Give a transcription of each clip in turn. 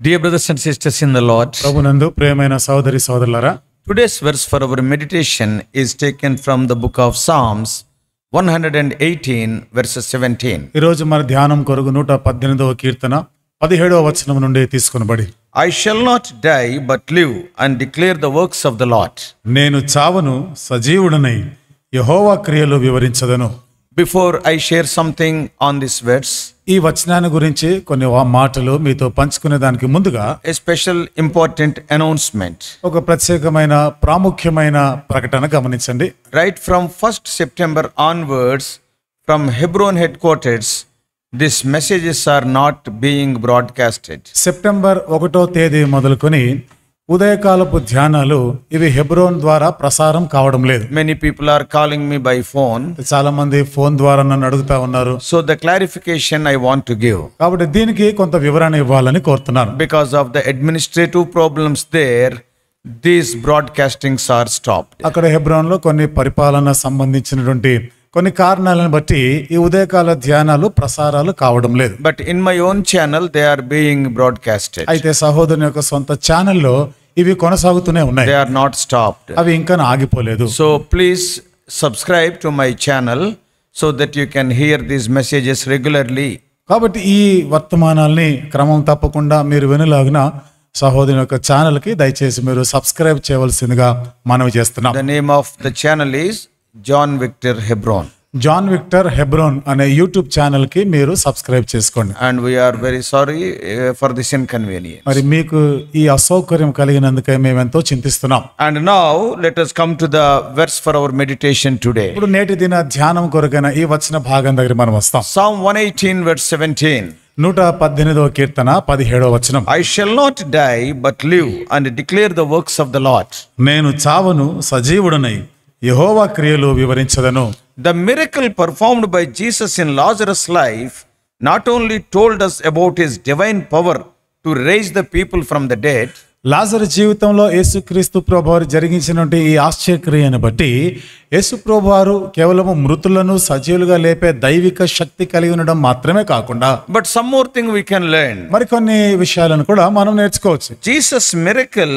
Dear brothers and sisters in the Lord, ప్రభునందు ప్రియమైన సహోదరి సహోదరులారా, today's verse for our meditation is taken from the book of Psalms 118 verses 17. ఈ రోజు మన ధ్యానం కొరకు 118వ కీర్తన 17వ వచనం నుండి తీసుకొనబడి, I shall not die but live and declare the works of the Lord. నేను చావను సజీవుడనై యెహోవా క్రియలు వివరించదను. Before I share something on this verse, ఈ వచనాన్ని గురించి కొన్ని మాటలు మీతో పంచుకునే దానికి ముందుగా a special important announcement. ఒక ప్రత్యేకమైన ప్రాముఖ్యమైన ప్రకటన గమనించండి. Right from 1st September onwards, from Hebron headquarters, these messages are not being broadcasted. September 1వ తేదీ మొదలుకొని ఉదయకాలపు ధ్యానాలు ఇవి హెబ్రోన్ ద్వారా ప్రసారం కావడం లేదు. Many people are calling me by phone. చాలా మంది ఫోన్ ద్వారా నన్ను అడుగుతా ఉన్నారు. So the clarification I want to give. కాబట్టి దీనికి కొంత వివరణ ఇవ్వాలని కోరుతున్నాను. Because of the administrative problems there, these broadcastings are stopped. అక్కడ హెబ్రోన్లో కొన్ని పరిపాలన సంబంధించినటువంటి కొన్ని కారణాలను బట్టి ఈ ఉదయకాల ధ్యానాలు ప్రసారాలు కావడం లేదు. But in my own channel, they are being broadcasted. అయితే సహోదరుని యొక్క సొంత ఛానల్లో ఇవి కొనసాగుతూనే ఉన్నాయి. They are not stopped. అవి ఇంకా ఆగిపోలేదు. So please subscribe to my channel so that you can hear these messages regularly. కాబట్టి ఈ వర్తమానాల్ని క్రమం తప్పకుండా మీరు వినలాగిన సహోదరుని యొక్క ఛానల్కి దయచేసి మీరు సబ్స్క్రైబ్ చేయవలసిందిగా మనవి చేస్తున్నాం. The name of the channel is John Victor Hebron. John Victor Hebron అనే యూట్యూబ్ ఛానల్ కి మీరు సబ్స్క్రైబ్ చేసుకోండి. And we are very sorry for this inconvenience. మరి మీకు ఈ అసౌకర్యం కలిగినందుకే మేము ఎంతో చింతిస్తున్నాం. And now let us come to the verse for our meditation today. ఇప్పుడు నేటి దిన ధ్యానం కొరకైన ఈ వచన భాగం దగ్గర మనం వస్తాం. Psalm 118 verse 17. 118వ కీర్తన 17వ వచనం. I shall not die but live and declare the works of the Lord. నేను చావను సజీవుడనై యెహోవా క్రియలు వివరించదను. The miracle performed by Jesus in Lazarus' life not only told us about his divine power to raise the people from the dead, లాజరు జీవితంలో యేసుక్రీస్తు ప్రభువారు జరిగించినటువంటి ఈ ఆశ్చర్యక్రియను బట్టి యేసు ప్రభువారు కేవలం మృతులను సజీవులుగా లేపే దైవిక శక్తి కలిగి ఉండడం మాత్రమే కాకుండా but some more thing we can learn. మరికొన్ని విషయాలను కూడా మనం నేర్చుకోవచ్చు. Jesus' miracle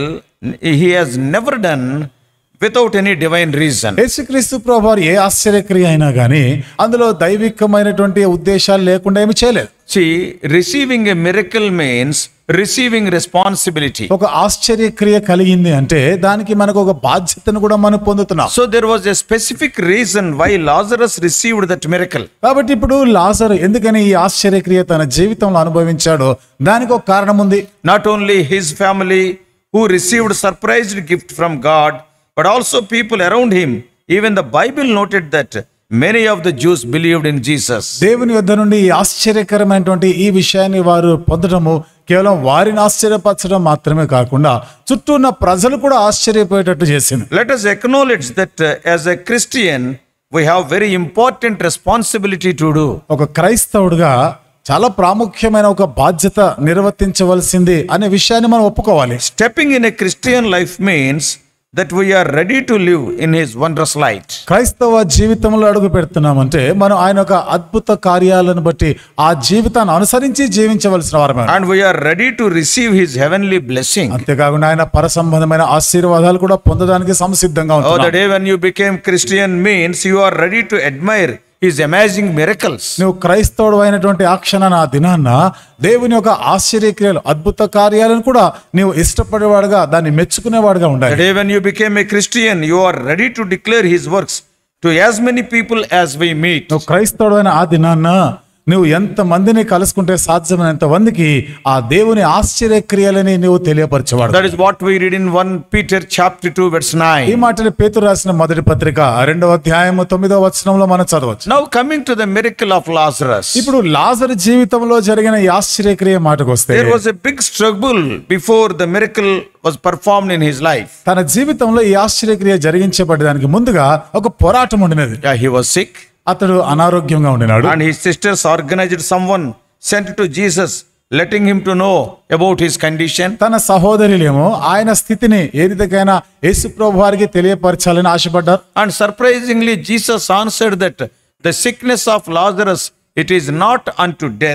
he has never done without any divine reason. యేసుక్రీస్తు ప్రభువారు ఏ ఆశ్చర్యక్రియ అయినా కానీ అందులో దైవికమైనటువంటి ఉద్దేశాలు లేకుండా ఏమి చేయలేదు. See, receiving a miracle means receiving responsibility. ఒక ఆశ్చర్యక్రియ కలిగింది అంటే దానికి మనకు ఒక బాధ్యతను కూడా మనం పొందుతున్నాం. So there was a specific reason why Lazarus received that miracle. కాబట్టి ఇప్పుడు లాజరు ఎందుకని ఈ ఆశ్చర్యక్రియ తన జీవితంలో అనుభవించాడో దానికి ఒక కారణం ఉంది. Not only his family who received surprised gift from God, but also people around him. Even the Bible noted that many of the Jews believed in Jesus. దేవుని యొద్ద నుండి ఈ ఆశ్చర్యకరమైనటువంటి ఈ విషయాన్ని వారు పొందడము కేవలం వారిని ఆశ్చర్యపరచడం మాత్రమే కాకుండా చుట్టూ ఉన్న ప్రజలు కూడా ఆశ్చర్యపోయేటట్టు చేసింది. Let us acknowledge that as a Christian we have very important responsibility to do. ఒక క్రైస్తవుడిగా చాలా ప్రాముఖ్యమైన ఒక బాధ్యత నిర్వర్తించవలసింది అనే విషయాన్ని మనం ఒప్పుకోవాలి. Stepping in a Christian life means that we are ready to live in his wondrous light. క్రైస్తవ జీవితంలో అడుగు పెడుతున్నామంటే మనం ఆయన యొక్క అద్భుత కార్యాలను బట్టి ఆ జీవితాన్ని అనుసరించి జీవించవలసిన వారమే. And we are ready to receive his heavenly blessing. అంతేకాకుండా ఆయన పర సంబంధమైన ఆశీర్వాదాలు కూడా పొందడానికి సంసిద్ధంగా Oh, the ఉంటున్నాం. day when you became Christian means you are ready to admire his amazing miracles. నువ్వు క్రైస్తవుడు అయినటువంటి ఆ క్షణాన ఆ దినాన్న దేవుని యొక్క ఆశ్చర్యక్రియలు అద్భుత కార్యాలను కూడా నీవు ఇష్టపడేవాడుగా దాన్ని మెచ్చుకునేవాడుగా The ఉండాలి. day when you became a Christian, you are ready to declare his works to as many people as we meet. నువ్వు క్రైస్తవుడు అయిన ఆ దినాన్న నువ్వు ఎంత మందిని కలుసుకుంటే సాధ్యమైనంత మందికి ఆ దేవుని ఆశ్చర్యక్రియలని నువ్వు తెలియపరచేవాడు. That is what we read in 1 Peter chapter 2 verse ఈ 9. మాటని పేతురు రాసిన మొదటి పత్రిక 2వ అధ్యాయము 9వ వచనంలో మనం చదవచ్చు. Now coming to the miracle of Lazarus. ఇప్పుడు లాజరు జీవితంలో జరిగిన ఈ ఆశ్చర్యక్రియ మాటకు వస్తే There was a big struggle before the miracle was performed in his life. తన జీవితంలో ఈ ఆశ్చర్యక్రియ జరిగించబడడానికి ముందుగా ఒక పోరాటం ఉండినది. Yeah, he was sick. అతడు అనారోగ్యంగా ఉండినాడు. And his sisters organized someone sent to Jesus, letting him to know about his condition. తన సహోదరులేమో ఆయన స్థితిని ఏ రీతికైనా యేసు ప్రభు వారికి తెలియపరచాలని ఆశపడ్డారు. And surprisingly, Jesus answered that the sickness of Lazarus, it is not unto death,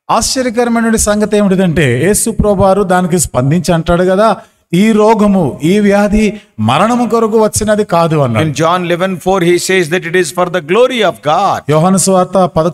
ఆశ్చర్యకరమైన సంగతి ఏమిటిదంటే యేసు ప్రభువారు దానికి స్పందించి అంటాడు కదా, ఈ రోగము ఈ వ్యాధి మరణము కొరకు వచ్చినది కాదు అన్నాడు. In John 11:4 he says that it is for the glory of God. యోహాను సువార్త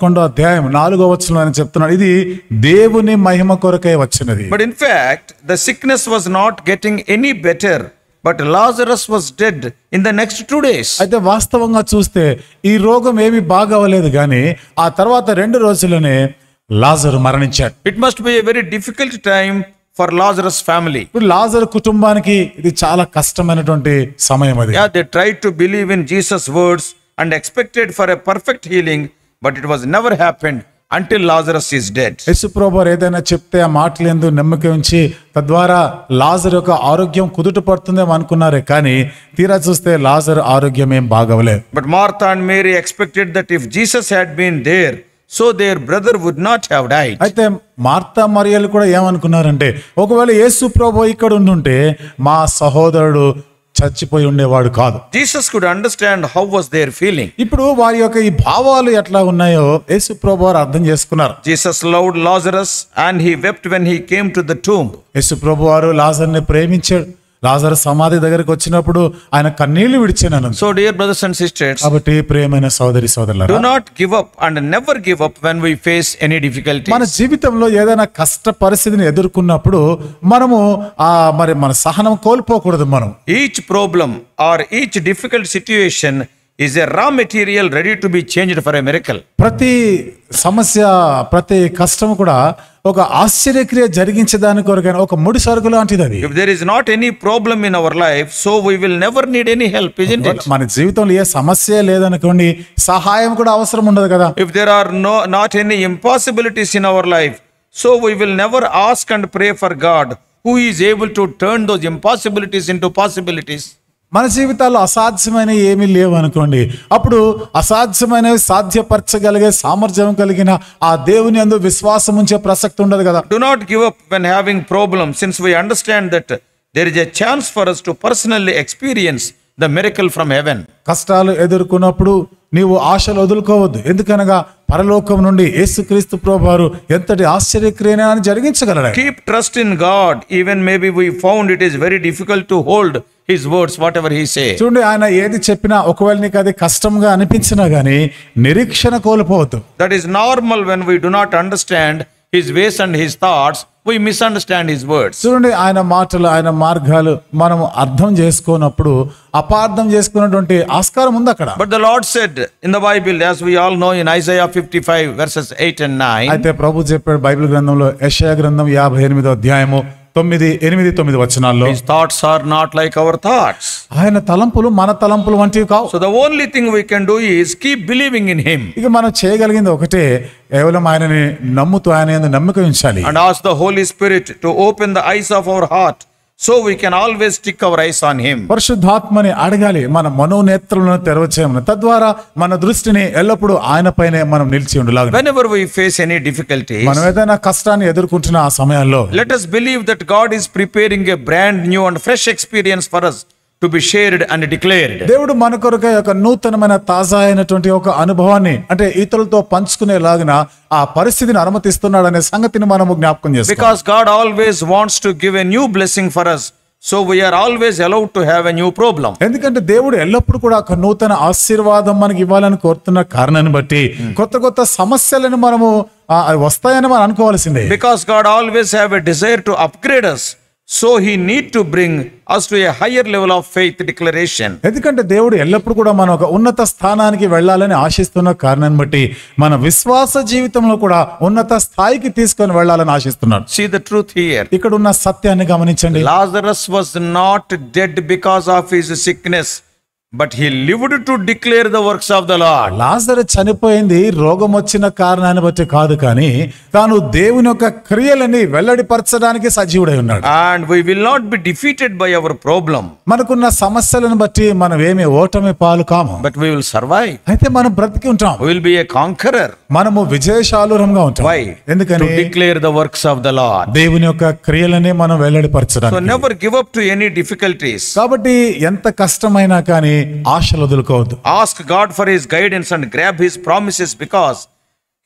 11:4 ఆయన చెప్తున్నాడు, ఇది దేవుని మహిమ కొరకే వచ్చినది. But in fact the sickness was not getting any better, but Lazarus was dead in the next 2 days. అయితే వాస్తవంగా చూస్తే ఈ రోగం ఏమీ బాగవలేదు కానీ ఆ తర్వాత 2 రోజుల్లోనే లాజరు మరణించాడు. It must be a very difficult time for Lazarus family. ఇప్పుడు లాజరు కుటుంబానికి ఇది చాలా కష్టమైనటువంటి సమయం అది. Yeah, they tried to believe in Jesus' words and expected for a perfect healing, but it was never happened until Lazarus is dead. యేసు ప్రభువారు ఏదైనా చెప్తే ఆ మాటలందు నమ్మకం ఉంచి తద్వారా లాజరు యొక్క ఆరోగ్యం కుదుట పడుతుందేమో అనుకున్నారే కానీ తీరా చూస్తే లాజరు ఆరోగ్యం ఏం బాగవలేదు. But Martha and Mary expected that if Jesus had been there, so their brother would not have died. అయితే మార్తా మరియలు కూడా ఏమనుకున్నారంటే ఒకవేళ యేసు ప్రభు ఇక్కడ ఉండుంటే మా సహోదరుడు చచ్చిపోయి ఉండేవాడు కాదు. Jesus could understand how was their feeling. ఇప్పుడు వారి యొక్క ఈ భావాలు ఎట్లా ఉన్నాయో యేసు ప్రభు వారు అర్థం చేసుకున్నారు. Jesus loved Lazarus and he wept when he came to the tomb. యేసు ప్రభు వారు లాజరుని ప్రేమించాడు. లాజరు సమాధి దగ్గరికి వచ్చినప్పుడు ఆయన కన్నీళ్లు విడిచాను. So dear brothers and sisters, కాబట్టి ప్రియమైన సోదరి సోదరులారా, do not give up and never give up when we face any difficulties. మన జీవితంలో ఏదైనా కష్ట పరిస్థితిని ఎదుర్కొన్నప్పుడు మనము మరి మన సహనం కోల్పోకూడదు. మనం Each problem or each difficult situation is a raw material ready to be changed for a miracle. ప్రతి సమస్య ప్రతి కష్టం కూడా ఒక ఆశ్చర్యక్రియ జరిగించడాని కొరకైన ఒక ముడి సరుకు లాంటిది అది. If there is not any problem in our life, so we will never need any help, isn't it? మన జీవితంలో ఏ సమస్య లేదనుకోండి సహాయం కూడా అవసరం ఉండదు కదా. If there are not any impossibilities in our life, so we will never ask and pray for God who is able to turn those impossibilities into possibilities. మన జీవితాల్లో అసాధ్యమైన ఏమీ లేవు అనుకోండి, అప్పుడు అసాధ్యమైనవి సాధ్యపరచగలిగే సామర్థ్యం కలిగిన ఆ దేవుని యందు విశ్వాసం ఉంచే ప్రసక్తి ఉండదు కదా. Do not give up when having problems, since we understand that there is a chance for us to personally experience the miracle from heaven. కష్టాలు ఎదుర్కొన్నప్పుడు నీవు ఆశలు వదులుకోవద్దు. ఎందుకనగా పరలోకం నుండి యేసుక్రీస్తు ప్రభువారు ఎంతటి ఆశ్చర్యక్రియని జరిగించగలడు. Keep trust in God, even maybe we found it is very difficult to hold his words, whatever he says. చూడండి, ఆయన ఏది చెప్పినా ఒకవేళ నీకు అది కష్టంగా అనిపించినా గానీ నిరీక్షణ కోల్పోవద్దు. That is normal when we do not understand his ways and his thoughts, we misunderstand his words. చూడండి, ఆయన మాటలు ఆయన మార్గాలు మనం అర్థం చేసుకోనప్పుడు అపార్థం చేసుకున్నటువంటి ఆస్కారం ఉంది అక్కడ. But the Lord said in the Bible, as we all know, in Isaiah 55 verses 8 and 9, అయితే ప్రభు చెప్పాడు బైబిల్ గ్రంథంలో యెషయా గ్రంథం 58వ అధ్యాయము 9, 8, 9 వచనాల్లో, his thoughts are not like our thoughts. ఆయన తలంపులు మన తలంపులు వంటివి కావు. So the only thing we can do is keep believing in him ఇక మనం చేయగలిగింది ఒకటే, కేవలం ఆయనని నమ్ముతూ ఆయన యందు నమ్మకం ఉంచాలి. and ask the Holy Spirit to open the eyes of our heart so we can always stick our eyes on him. పరిశుద్ధాత్మని అడగాలి మన మనోనేత్రులను తెరవచేయమని, తద్వారా మన దృష్టిని ఎల్లప్పుడూ ఆయన పైనే మనం నిలిచి ఉండలాగా. Whenever we face any difficulties, మనం ఏదైనా కష్టాన్ని ఎదుర్కొంటున్న ఆ సమయాల్లో let us believe that God is preparing a brand new and fresh experience for us to be shared and declared. దేవుడు మన కొరకై ఒక నూతనమైన తాజా అయినటువంటి ఒక అనుభవాన్ని అంటే ఇతరులతో పంచుకునేలాగిన ఆ పరిస్థితిని అనుమతిస్తున్నాడు అనే సంగతిని మనము జ్ఞాపకం చేసుకోవాలి. Because God always wants to give a new blessing for us, so we are always allowed to have a new problem. ఎందుకంటే దేవుడు ఎల్లప్పుడూ కూడా ఒక నూతన ఆశీర్వాదం మనకి ఇవ్వాలని కోరుతున్న కారణాన్ని బట్టి కొత్త కొత్త సమస్యలను మనము వస్తాయని మనం అనుకోవాల్సిందే. Because God always have a desire to upgrade us, so he need to bring us to a higher level of faith declaration. ఎందుకంటే దేవుడు ఎల్లప్పుడూ కూడా మనం ఒక ఉన్నత స్థానానికి వెళ్ళాలని ఆశిస్తున్న కారణాన్ని బట్టి మన విశ్వాస జీవితంలో కూడా ఉన్నత స్థాయికి తీసుకొని వెళ్ళాలని ఆశిస్తున్నాడు. See the truth here. ఇక్కడ ఉన్న సత్యాన్ని గమనించండి. Lazarus was not dead because of his sickness, but he lived to declare the works of the Lord. లాజరు చనిపోయింది రోగం వచ్చిన కారణాన్ని బట్టి కాదు, కానీ తాను దేవుని యొక్క క్రియలని వెల్లడిపరచడానికి సజీవుడై ఉన్నాడు. And we will not be defeated by our problem, మనకున్న సమస్యలను బట్టి మనం ఏమి ఓటమి పాలు కాము, but we will survive. అయితే మనం బ్రతికి ఉంటాం. We will be a conqueror. మనము విజయశాలురంగా ఉంటాం. Why? ఎందుకని? To declare the works of the Lord. దేవుని యొక్క క్రియలని మనం So వెల్లడిపరచడానికి. never give up to any difficulties. కాబట్టి ఎంత కష్టమైనా కానీ ఆశలు వదులుకోవద్దు. Ask God for his guidance and grab his promises, because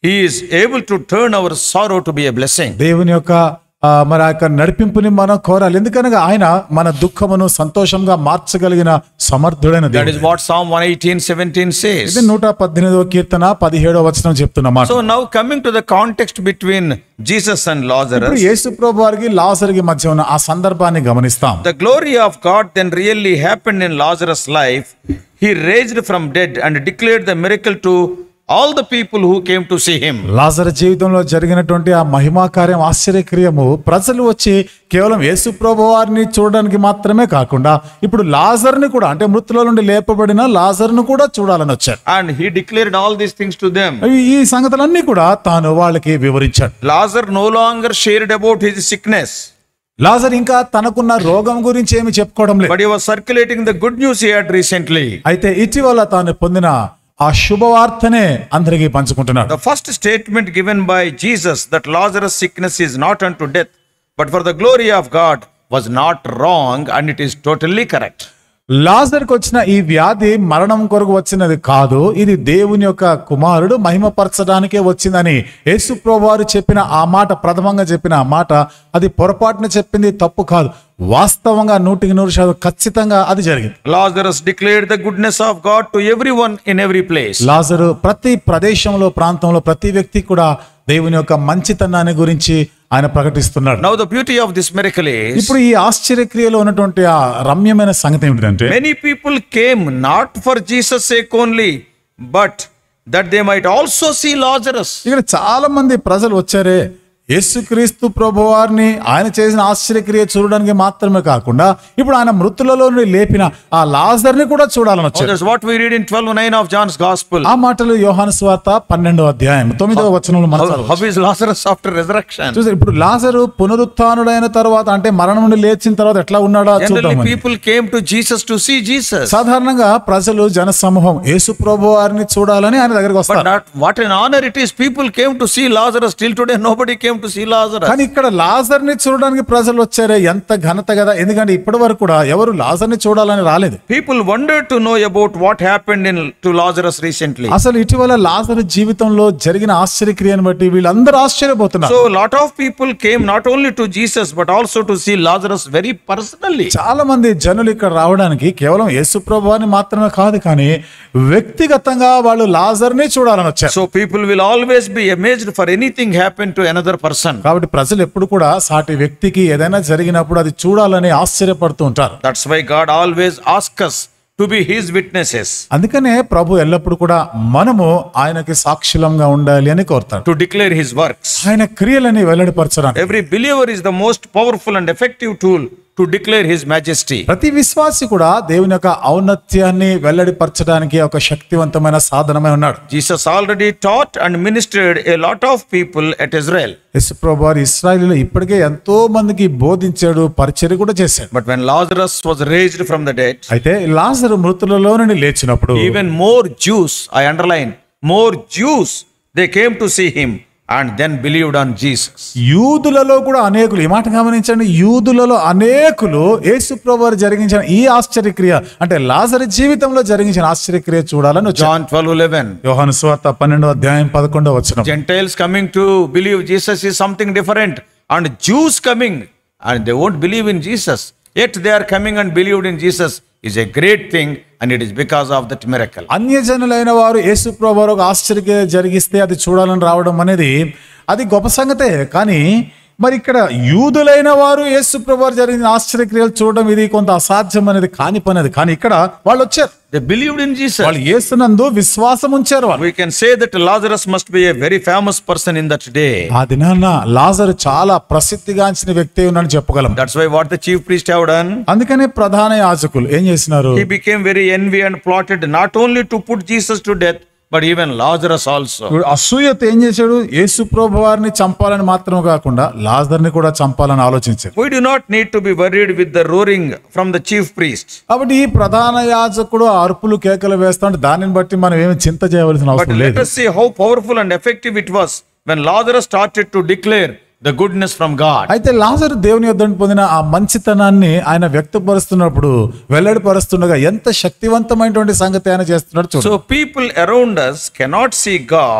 He is able to turn our sorrow to be a blessing. దేవుని యొక్క మరి ఆ యొక్క నడిపింపుని మనం కోరాలి, ఎందుకనగా ఆయన మన దుఃఖమును సంతోషంగా మార్చగలిగిన సమర్థుడైన That దేవుడు. is what Psalm 118:17 says. ఇది 118వ కీర్తన 17వ వచనం చెప్తున్నమాట. So now coming to the context between Jesus and ఇప్పుడు Lazarus, యేసు ప్రభు వారికి లాజరుకి మధ్య ఉన్న ఆ సందర్భాన్ని గమనిస్తాం. the glory of God then really happened in Lazarus' life. He raised from dead and declared the miracle to all the people who came to see him. లాజరు జీవితంలో జరిగినటువంటి ఆ మహిమా కార్యం, ఆశ్చర్యక్రియము ప్రజలు వచ్చి కేవలం యేసు ప్రభు వారిని చూడడానికి మాత్రమే కాకుండా ఇప్పుడు లాజరుని కూడా, అంటే మృతుల నుండి లేపబడిన లాజరును కూడా చూడాలని వచ్చారు. And he declared all these things to them. ఈ సంగతులన్నీ కూడా తాను వాళ్ళకి వివరించాడు. Lazarus no longer shared about his sickness, లాజరు ఇంకా తనకున్న రోగం గురించి ఏమి చెప్పుకోవడం లేదు. but he was circulating the good news he had recently. అయితే ఇటీవల తాను పొందిన ఆ శుభవార్తనే అందరికీ పంచుకుంటున్నాడు. The first statement given by Jesus that Lazarus' sickness is not unto death, but for the glory of God, was not wrong, and it is totally correct. లాజరుకు వచ్చిన ఈ వ్యాధి మరణం కొరకు వచ్చినది కాదు, ఇది దేవుని యొక్క కుమారుడు మహిమపరచడానికే వచ్చిందని యేసు ప్రభువారు చెప్పిన ఆ మాట, ప్రథమంగా చెప్పిన ఆ మాట, అది పొరపాటున చెప్పింది తప్పు కాదు, వాస్తవంగా 100% ఖచ్చితంగా అది జరిగింది. Lazarus declared the goodness of God to everyone in every place. లాజరు ప్రతి ప్రదేశంలో, ప్రాంతంలో ప్రతి వ్యక్తి కూడా దేవుని యొక్క మంచితనాన్ని గురించి ఆయన ప్రకటిస్తున్నాడు. Now the beauty of this miracle is, ఇప్పుడు ఈ ఆశ్చర్యక్రియలో ఉన్నటువంటి ఆ రమ్యమైన సంగతి ఏమిటంటే, many people came not for Jesus' sake only, but that they might also see Lazarus. ఇక్కడ చాలా మంది ప్రజలు వచ్చారే యేసుక్రీస్తు ప్రభువారిని ఆయన చేసిన ఆశ్చర్యక్రియ చూడడానికి మాత్రమే కాకుండా ఇప్పుడు ఆయన మృతులలో నుండి లేపిన ఆ లాజర్ని కూడా చూడాలని వచ్చారు. That's what we read in 12:9 of John's Gospel. ఆ మాటలు యోహాను సువార్త 12వ అధ్యాయం 9వ వచనంలో మనం How is Lazarus after resurrection? చూసారు. ఇప్పుడు లాజరు పునరుత్థానుడైన తర్వాత, అంటే మరణం నుండి లేచిన తర్వాత ఎట్లా ఉన్నాడో Generally చూద్దాం. people came to Jesus to see Jesus. సాధారణంగా ప్రజలు, జన సమూహం యేసు ప్రభువారిని చూడాలని ఆయన దగ్గరికి But వస్తారు. not what an honor it is. People came to see Lazarus. Till today nobody came to see Lazarus. కానీ ఇక్కడ లాజర్ని చూడడానికి ప్రజలు వచ్చారే, ఎంత ఘనత కదా, ఎందుకంటే ఇప్పటి వరకు కూడా ఎవరు లాజర్ని చూడాలని రాలేదు. People wondered to know about what happened to Lazarus recently. అసలు ఇటీవల లాజరు జీవితంలో జరిగిన ఆశ్చర్యక్రియను బట్టి వీళ్ళందరూ ఆశ్చర్యపోతున్నారు. So lot of people came not only to Jesus but also to see Lazarus very personally. చాలా మంది జనులు ఇక్కడ రావడానికి కేవలం యేసు ప్రభువారిని మాత్రమే కాదు, కానీ వ్యక్తిగతంగా వాళ్ళు లాజర్ని చూడాలని వచ్చారు. So people will always be amazed for anything happen to another person. కాబట్టి ప్రజలు ఎప్పుడు కూడా సాటి వ్యక్తికి ఏదైనా జరిగినప్పుడు అది చూడాలని ఆశ్చర్యపడుతూ ఉంటారు. That's why God always asks us to be his witnesses. అందుకనే ప్రభు ఎల్లప్పుడు కూడా మనము ఆయనకి సాక్షులంగా ఉండాలి అని కోరుతాడు. To declare his works. ఆయన క్రియలని వెల్లడిపరచడానికి Every believer is the most powerful and effective tool to declare his majesty. ప్రతి విశ్వాసి కూడా దేవుని యొక్క ఔన్నత్యాన్ని వెల్లడిపరచడానికి ఒక శక్తివంతమైన సాధనమై ఉన్నాడు. Jesus already taught and ministered a lot of people at Israel. యేసు ప్రభువారు ఇశ్రాయేలులో ఇప్పటికే ఎంతో మందికి బోధించాడు, పరిచర్య కూడా చేశాడు. But when Lazarus was raised from the dead, అయితే లాజరు మృతులలో నుండి లేచినప్పుడు even more Jews, I underline, more Jews, they came to see him and then believed on Jesus. యూదులలో కూడా అనేకులు, ఈ మాట గమనించండి, యూదులలో అనేకులు యేసు ప్రభువారు జరిగించిన ఈ ఆశ్చర్యక్రియ, అంటే లాజరు జీవితంలో జరిగించిన ఆశ్చర్యక్రియ చూడాలని వచ్చారు. John 12:11. యోహాను సువార్త 12వ అధ్యాయం 11వ వచనం. Gentiles coming to believe Jesus is something different, and Jews coming and they won't believe in Jesus, yet they are coming and believed in Jesus is a great thing, and it is because of that miracle. అన్యజనులైన వారు యేసు ప్రభువారు ఒక ఆశ్చర్యక్రియ జరిగిస్తే అది చూడాలని రావడం అనేది అది గొప్ప సంగతే, కానీ మరి ఇక్కడ యూదులైన వారు యేసు ప్రభువారు జరిగిన ఆశ్చర్యక్రియలు చూడడం ఇది కొంత అసాధ్యం అనేది కాని పని. అది కానీ ఇక్కడ వాళ్ళు వచ్చారు, They believed in Jesus. వాళ్ళు యేసునందు విశ్వాసం ఉంచారు. వాళ్ళు We can say that Lazarus must be a very famous person in that day. ఆ దినాన లాజరు చాలా ప్రసిద్ధిగాంచిన వ్యక్తి ఉన్నాడని చెప్పగలం. That's why what the chief priest have done, అందుకనే ప్రధాన యాజకులు ఏం చేసినారు, he became very envy and plotted not only to put Jesus to death but even Lazarus also. ఇప్పుడు అసూయత ఏం చేశాడు, యేసు ప్రభువారిని చంపాలని మాత్రం కాకుండా లాజర్ని కూడా చంపాలని ఆలోచించాడు. We do not need to be worried with the roaring from the chief priest. కాబట్టి ఈ ప్రధాన యాజకుడు అరుపులు కేకలు వేస్తాడు, దానిని బట్టి మనం ఏమి చింత చేయవలసిన But అవసరం let లేదు. us see how powerful and effective it was when Lazarus started to declare the goodness from God. అయితే లాజరు దేవుని యొద్ద నుండి పొందిన ఆ మంచితనాన్ని ఆయన వ్యక్తపరుస్తున్నప్పుడు, వెల్లడిపరుస్తుండగా ఎంత శక్తివంతమైనటువంటి సంగతి ఆయన చేస్తున్నాడు చూడండి. So people around us cannot see God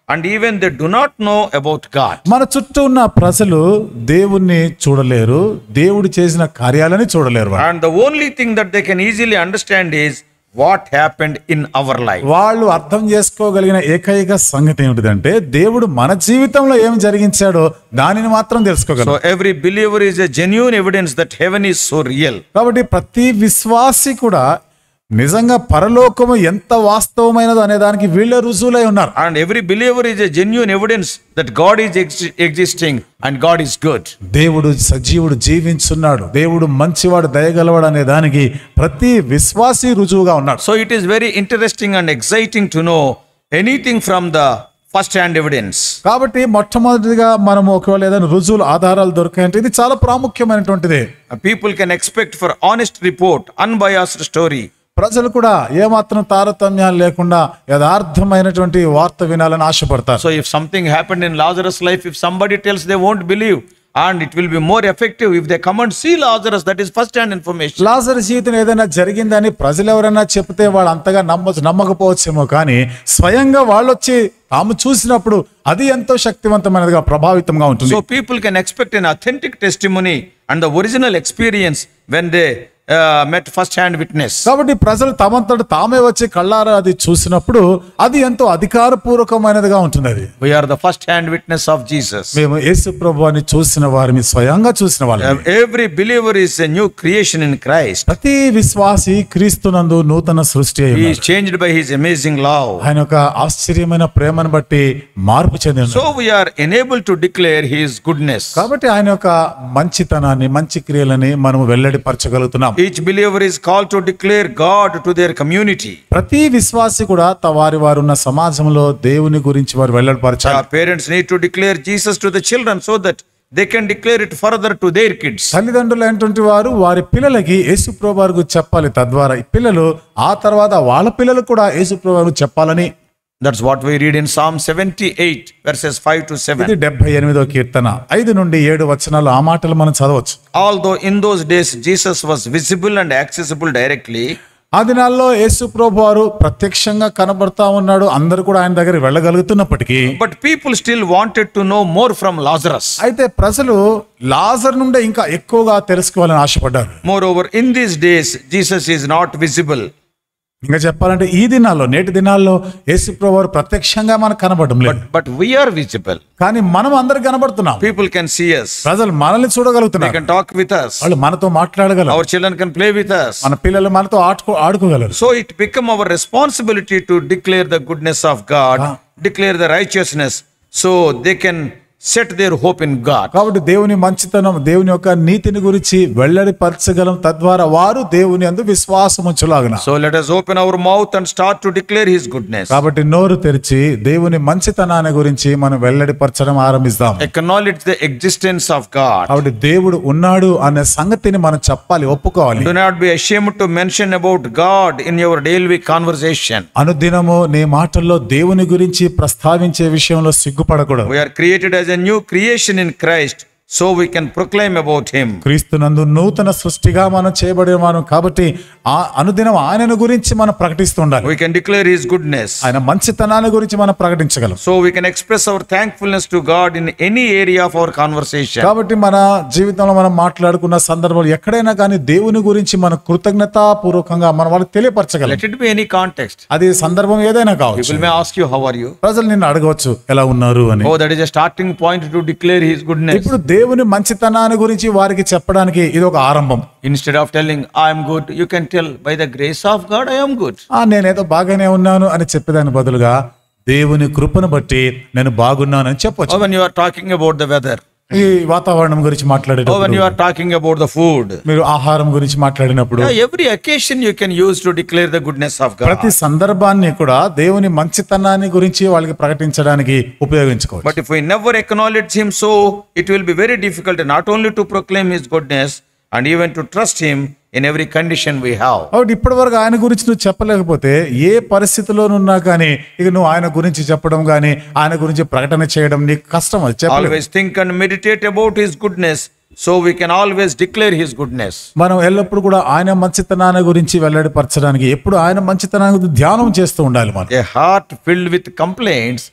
and even they do not know about God. మన చుట్టూ ఉన్న ప్రజలు దేవుణ్ణి చూడలేరు, దేవుడు చేసిన కార్యాలని చూడలేరు. And the only thing that they can easily understand is what happened in our life. వాళ్ళు అర్థం చేసుకోగలిగిన ఏకైక సంగతి ఏమిటిదంటే దేవుడు మన జీవితంలో ఏం జరిగించాడో దానిని మాత్రం తెలుసుకోగలరు. So every believer is a genuine evidence that heaven is so real. కాబట్టి ప్రతి విశ్వాసి కూడా నిజంగా పరలోకము ఎంత వాస్తవమైనదో అనే దానికి వీళ్ళే రుజువులై ఉన్నారు. And every believer is a genuine evidence that God is existing and God is good. దేవుడు సజీవుడు, జీవించున్నాడు, దేవుడు మంచివాడు, దయగలవాడు అనే దానికి ప్రతి విశ్వాసి రుజువుగా ఉన్నాడు. So it is very interesting and exciting to know anything from the first hand evidence. కాబట్టి మొట్టమొదటిగా మనం ఒకవేళ ఏదైనా రుజువులు ఆధారాలు దొరికాయంటే ఇది చాలా ప్రాముఖ్యమైనటువంటిది. People can expect for honest report, unbiased story. ప్రజలు కూడా ఏమాత్రం తారతమ్యాలు లేకుండా యథార్థమైనటువంటి వార్త వినాలని ఆశపడతారు. So if something happened in Lazarus' life, if somebody tells, they won't believe, and it will be more effective if they come and see Lazarus. That is first hand information. లాజరు జీవితం ఏదైనా జరిగిందని ప్రజలు ఎవరైనా చెప్తే వాళ్ళు అంతగా నమ్మకపోవచ్చేమో, కానీ స్వయంగా వాళ్ళు వచ్చి తాము చూసినప్పుడు అది ఎంతో శక్తివంతమైనదిగా, ప్రభావితంగా ఉంటుంది. So people can expect an authentic testimony and the original experience when they met first hand witness. కాబట్టి ప్రజలు తమంతట తామే వచ్చి కళ్ళారా అది చూసినప్పుడు అది ఎంతో అధికారపూర్వకమైనదిగా ఉంటుంది. అది We are the first hand witness of Jesus. మేము యేసు ప్రభువుని చూసిన వారిని, స్వయంగా చూసిన వాళ్ళం. Every believer is a new creation in Christ. ప్రతి విశ్వాసి క్రీస్తునందు నూతన సృష్టి అయి He ఉన్నాడు. is changed by his amazing love. ఆయన యొక్క ఆశ్చర్యమైన ప్రేమను బట్టి మార్పు చెంది ఉన్నాడు. So we are enabled to declare his goodness. కాబట్టి ఆయన యొక్క మంచితనాన్ని, మంచి క్రియలని మనం వెల్లడిపరచగలుగుతున్నాం. Each believer is called to declare God to their community. ప్రతి విశ్వాసి కూడా వారు ఉన్న సమాజంలో దేవుని గురించి వారు వెల్లడిపరచాలి. Parents need to declare Jesus to the children so that they can declare it further to their kids. తల్లిదండ్రులు అయినటువంటి వారు వారి పిల్లలకి యేసు ప్రభువును గురించి చెప్పాలి. తద్వారా ఈ పిల్లలు ఆ తర్వాత వాళ్ళ పిల్లలు కూడా యేసు ప్రభువును చెప్పాలని. That's what we read in Psalm 78 verses 5 to 7. ఇది 78వ కీర్తన 5 నుండి 7 వచనాలు. ఆ మాటలు మనం చదవచ్చు. Although in those days Jesus was visible and accessible directly, ఆ దినాల్లో యేసు ప్రభువారు ప్రత్యక్షంగా కనబడతా ఉన్నాడు, అందరూ కూడా ఆయన దగ్గర వెళ్ళగలుగుతున్నప్పటికీ, but people still wanted to know more from Lazarus. అయితే ప్రజలు లాజరు నుండి ఇంకా ఎక్కువగా తెలుసుకోవాలని ఆశపడ్డారు. Moreover, in these days Jesus is not visible. ఇంకా చెప్పాలంటే ఈ దినాల్లో, నేటి దినాల్లో యేసు ప్రభువారు ప్రత్యక్షంగా మనకు కనబడడం లేదు. But we are visible. కానీ మనం అందరు కనబడుతున్నాం. People can see us. ప్రజలు మనల్ని They చూడగలుగుతున్నారు. can talk with us. వాళ్ళు మనతో మాట్లాడగలరు. Our children can play with us. మన పిల్లలు మనతో ఆడుకోగలరు. So it become our responsibility to declare the goodness of God, declare the righteousness, so they can set their hope in God. కాబట్టి దేవుని మంచితనం, దేవుని యొక్క నీతిని గురించి వెల్లడిపరచగలం. తద్వారా వారు దేవుని యందు విశ్వాసం ఉంచులాగున. So let us open our mouth and start to declare his goodness. కాబట్టి నోరు తెరిచి దేవుని మంచితనాన్ని గురించి మనం వెల్లడిపరచడం ఆరంభిస్తాం. Acknowledge the existence of God. కాబట్టి దేవుడు ఉన్నాడు అనే సంగతిని మనం చెప్పాలి, ఒప్పుకోవాలి. Do not be ashamed to mention about God in your daily conversation. అనుదినము నీ మాటల్లో దేవుని గురించి ప్రస్తావించే విషయంలో సిగ్గుపడకూడదు. We are created as a new creation in Christ, so we can proclaim about him. క్రీస్తునందు నూతన సృష్టిగా మనం చేయబడిన వారం కాబట్టి ఆ అనుదినం ఆయనను గురించి మనం ప్రకటిస్తూ ఉండాలి. We can declare his goodness. ఆయన మంచితనాన్ని గురించి మనం ప్రకటించగలం. So we can express our thankfulness to God in any area of our conversation. కాబట్టి మన జీవితంలో మనం మాట్లాడుకున్న సందర్భాలు ఎక్కడైనా కానీ దేవుని గురించి మన కృతజ్ఞతాపూర్వకంగా మనం వాళ్ళకి తెలియపరచగలం. Let it be any context. అది సందర్భం ఏదైనా కావచ్చు. People may ask you, how are you? ప్రజలు నిన్ను అడగవచ్చు ఎలా ఉన్నారు అని. Oh, that is a starting point to declare his goodness. ఇప్పుడు దేవుని మంచితనాన్ని గురించి వారికి చెప్పడానికి ఇది ఒక ఆరంభం. Instead of telling I am good, you can tell by the grace of God I am good. నేనేదో బాగానే ఉన్నాను అని చెప్పేదాని బదులుగా దేవుని కృపను బట్టి నేను బాగున్నాను అని చెప్పొచ్చు. Or when you are talking about the weather, ఈ వాతావరణం గురించి or when మాట్లాడేటప్పుడు, you are talking about the food, మీరు ఆహారం గురించి మాట్లాడినప్పుడు, every occasion you can use to declare the goodness of God. ప్రతి సందర్భాన్ని కూడా దేవుని మంచితనాన్ని గురించి వాళ్ళకి ప్రకటించడానికి ఉపయోగించుకోవచ్చు. But if we never acknowledge him, so it will be very difficult not only to proclaim his goodness and even to trust him in every condition we have. కాబట్టి ఇప్పటి వరకు ఆయన గురించి నువ్వు చెప్పలేకపోతే ఏ పరిస్థితిలోనున్నా కానీ ఇక నువ్వు ఆయన గురించి చెప్పడం కానీ ఆయన గురించి ప్రకటన చేయడం నీకు కష్టం. అది చెప్పలేవు. Always think and meditate about his goodness, so we can always declare his goodness. మనం ఎల్లప్పుడు కూడా ఆయన మంచితనాన్ని గురించి వెల్లడిపరచడానికి ఎప్పుడు ఆయన మంచితనాన్ని గురించి ధ్యానం చేస్తూ ఉండాలి. మనం A heart filled with complaints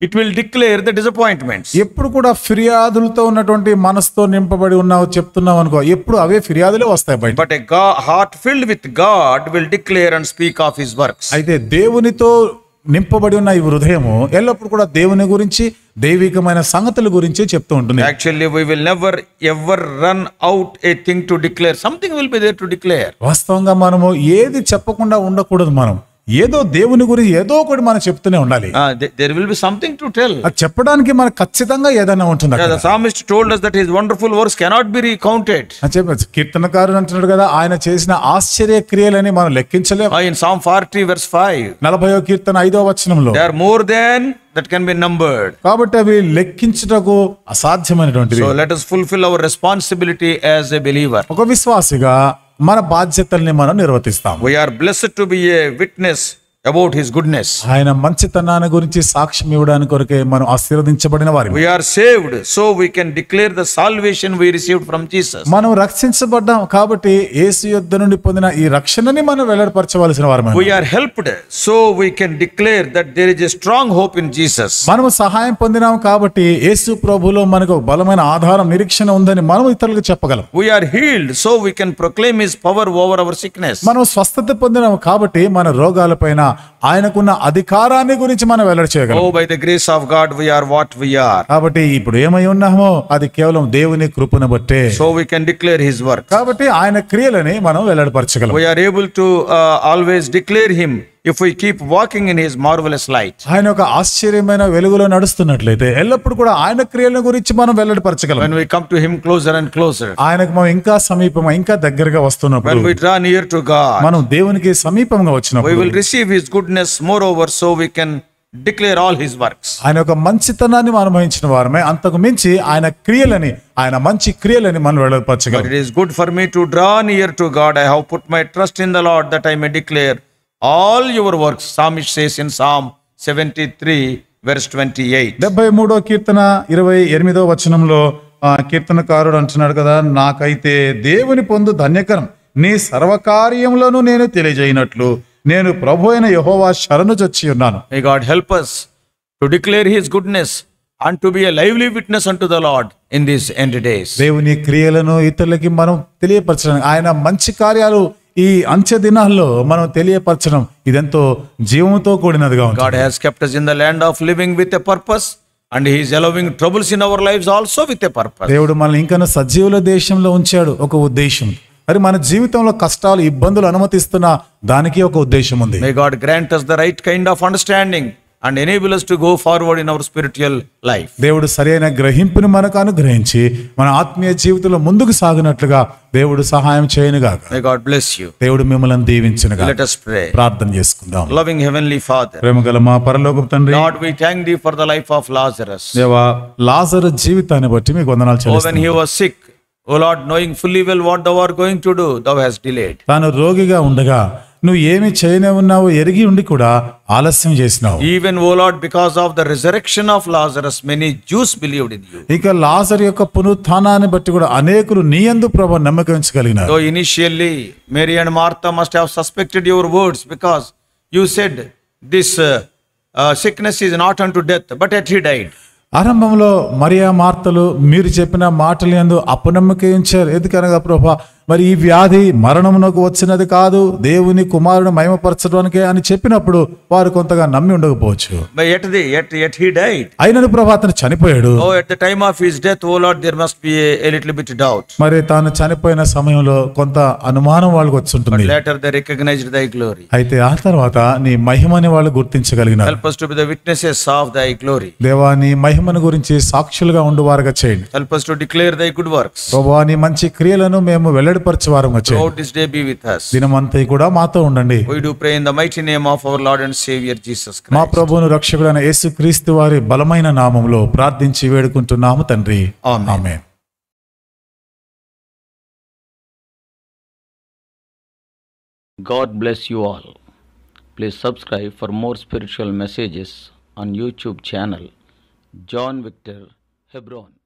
It will declare the disappointments. ఎప్పుడు కూడా ఫిర్యాదులతో ఉన్నటువంటి మనసుతో నింపబడి ఉన్నావు చెప్తున్నావు అనుకో, ఎప్పుడు అవే ఫిర్యాదులే వస్తాయి బయట. But a heart filled with God will declare and speak of his works. అయితే దేవునితో నింపబడి ఉన్న ఈ హృదయము ఎల్లప్పుడు కూడా దేవుని గురించి, దైవికమైన సంగతుల గురించి చెప్తూ ఉంటుంది. Actually, we will never ever run out a thing to declare. Something will be there to declare. వాస్తవంగా మనము ఏది చెప్పకుండా ఉండకూడదు. మనం ఏదో దేవుని గురించి ఏదో ఒకటి మనం చెప్తూనే ఉండాలి. There will be something to tell. అది చెప్పడానికి మనకు ఖచ్చితంగా ఏదైనా ఉంటుంది. The psalmist told us that his wonderful works cannot be recounted. చెప్పచ్చు, కీర్తనకారుడు అంటున్నాడు కదా, ఆయన చేసిన ఆశ్చర్య క్రియలని మనం లెక్కించలేము. In Psalm 40 verse 5, 40వ కీర్తన 5వ వచనంలో, they are more than that can be numbered. కాబట్టి అవి లెక్కించుటకు అసాధ్యమైనటువంటివి. So let us fulfill our responsibility as a believer. ఒక విశ్వాసిగా మన బాధ్యతల్ని మనం నిర్వర్తిస్తాం. We are blessed to be a witness about his goodness. ఆయన మంచితనాన్ని గురించి సాక్ష్యం ఇవ్వడానికి కొరకే మనం ఆశీర్వదించబడిన వారి. We are saved so we can declare the salvation we received from Jesus. మనం రక్షించబడ్డాం కాబట్టి యేసు యొద్ద నుండి పొందిన ఈ రక్షణని మనం వెల్లడిపరచవలసిన వారమే. We are helped so we can declare that there is a strong hope in Jesus. మనం సహాయం పొందినాం కాబట్టి యేసు ప్రభువులో మనకు బలమైన ఆధారం, నిరీక్షణ ఉందని మనం ఇతరులకు చెప్పగలం. We are healed so we can proclaim his power over our sickness. మనం స్వస్థత పొందినాం కాబట్టి మన రోగాలపైన ఆయనకున్న అధికారాన్ని గురించి మనం వెల్లడి చేయగలం. Oh, by the grace of God we are what we are. కాబట్టి ఇప్పుడు ఏమై ఉన్నామో అది కేవలం దేవుని కృపను బట్టే. So we can declare his work. కాబట్టి ఆయన క్రియలని మనం వెల్లడిపరచగలం. We are able to always declare him if we keep walking in his marvelous light. ఆయన ఒక ఆశ్చర్యమైన వెలుగులో నడుస్తున్నట్లయితే ఎల్లప్పుడు కూడా ఆయన క్రియల గురించి మనం వెల్లడిపరచగలం. When we come to him closer and closer, ఆయనకు మనం ఇంకా సమీపం, ఇంకా దగ్గరగా వస్తున్నప్పుడు, when we draw near to God, మనం దేవునికి సమీపంగా వచ్చినప్పుడు we will receive his goodness moreover so we can declare all his works. ఆయన ఒక మంచితనాన్ని మనం అనుభవించిన వారమే, అంతకు మించి ఆయన క్రియలని, ఆయన మంచి క్రియలని మనం But వెల్లడిపరచగలం. it is good for me to draw near to God. I have put my trust in the Lord that I may declare all your works. Psalmist says in Psalm 73 verse 28. 73వ కీర్తన 28వ వచనంలో కీర్తనకారుడు అంటున్నాడు కదా, నాకైతే దేవుని పొందు ధన్యకరం, నీ సర్వకార్యములను నేను తెలియజేయనట్లు నేను ప్రభు అయిన యెహోవా శరణు చొచ్చి ఉన్నాను. May God help us to declare his goodness and to be a lively witness unto the Lord in these end days. దేవుని క్రియలను ఇతరులకి మనం తెలియపరచడం, ఆయన మంచి కార్యాలు ఈ అంచె దినాల్లో మనం తెలియపరచడం, ఇదెంతో జీవంతో కూడినదిగా ఉంది. God has kept us in the land of living with a purpose and he is allowing troubles in our lives also with a purpose. దేవుడు మనల్ని ఇంకా సజీవుల దేశంలో ఉంచాడు ఒక ఉద్దేశం. మరి మన జీవితంలో కష్టాలు, ఇబ్బందులు అనుమతిస్తున్న దానికి ఒక ఉద్దేశం ఉంది. May God grant us the right kind of understanding and enable us to go forward in our spiritual life. దేవుడు సరైన గ్రహింపుని మనకు అనుగ్రహించి మన ఆత్మీయ జీవితంలో ముందుకు సాగినట్లుగా దేవుడు సహాయం చేయనుగాక. May God bless you. దేవుడు మిమ్మల్ని దీవించునుగాక. Let us pray. ప్రార్థన చేసుకుందాం. Loving heavenly Father, ప్రేమగల మా పరలోకపు తండ్రి, Lord, we thank thee for the life of Lazarus. దేవా, లాజరు జీవితాన్ని బట్టి మీకు వందనాలు Oh, when చెల్లిస్తున్నాను. he was sick, O Lord, knowing fully well what thou art going to do, thou hast delayed. తాను రోగిగా ఉండగా నువ్వు ఏమి చేయనే ఉన్నావో ఎరిగి ఉండి కూడా ఆలస్యం చేసినావు. Even, O Lord, because of the resurrection of Lazarus, many Jews believed in you. ఇక లాజరు యొక్క పునరుత్థానాన్ని బట్టి కూడా అనేకులు నీ యందు ప్రభువు నమ్మకం ఉంచగలిగినారు. Though initially Mary and Martha must have suspected your words because you said this sickness is not unto death, but yet he died. ఆరంభంలో మరియా మార్తలు మీరు చెప్పిన మాటలు యందు అపనమ్మకించారు. ఎందుకనగా ప్రభా, మరి ఈ వ్యాధి మరణమునకు వచ్చినది కాదు, దేవుని కుమారుడు మహిమపరచడానికే అని చెప్పినప్పుడు వారు కొంతగా నమ్మి ఉండకపోవచ్చు. But yet he died. అయినను ప్రభా అతను చనిపోయాడు. Oh, at the time of his death, O Lord, there must be a little bit doubt. మరి తాను చనిపోయిన సమయంలో కొంత అనుమానం వాళ్ళకి But వచ్చుంటుంది. later they recognized thy glory. అయితే ఆ తర్వాత నీ మహిమని వాళ్ళు గుర్తించగలిగినారు. Help us to be the witnesses of thy glory. దేవా, నీ మహిమను గురించి సాక్షులుగా ఉండువారుగా చేయండి. Help us to declare thy good works. ప్రభువా, నీ మంచి క్రియలను మేము వెల్లడిపరచువారుగా చేయండి. Throughout this day be with us. దినమంతా కూడా మాతో ఉండండి. We do pray in the mighty name of our Lord and Savior Jesus మా Christ. ప్రభువును రక్షకుడైన యేసుక్రీస్తు వారి బలమైన నామములో ప్రార్థించి వేడుకుంటున్నాము తండ్రి. Amen. Amen. God bless you all. Please subscribe for more spiritual messages on YouTube channel John Victor Hebron.